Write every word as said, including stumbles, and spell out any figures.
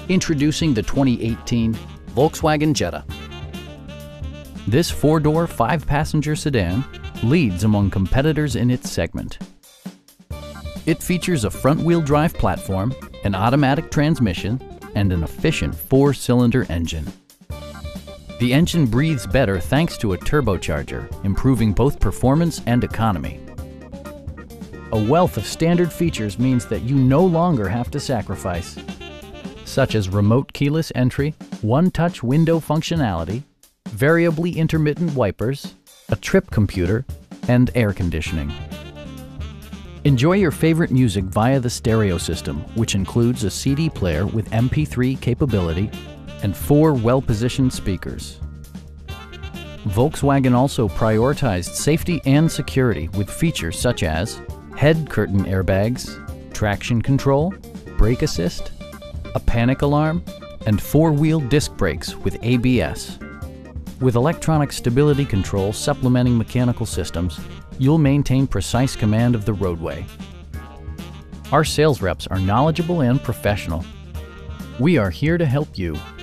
Introducing the twenty eighteen Volkswagen Jetta. This four-door, five-passenger sedan leads among competitors in its segment. It features a front-wheel drive platform, an automatic transmission, and an efficient four-cylinder engine. The engine breathes better thanks to a turbocharger, improving both performance and economy. A wealth of standard features means that you no longer have to sacrifice, such as remote keyless entry, one-touch window functionality, variably intermittent wipers, a trip computer, and air conditioning. Enjoy your favorite music via the stereo system, which includes a C D player with M P three capability and four well-positioned speakers. Volkswagen also prioritized safety and security with features such as head curtain airbags, traction control, brake assist, a panic alarm, and four-wheel disc brakes with A B S. With electronic stability control supplementing mechanical systems, you'll maintain precise command of the roadway. Our sales reps are knowledgeable and professional. We are here to help you.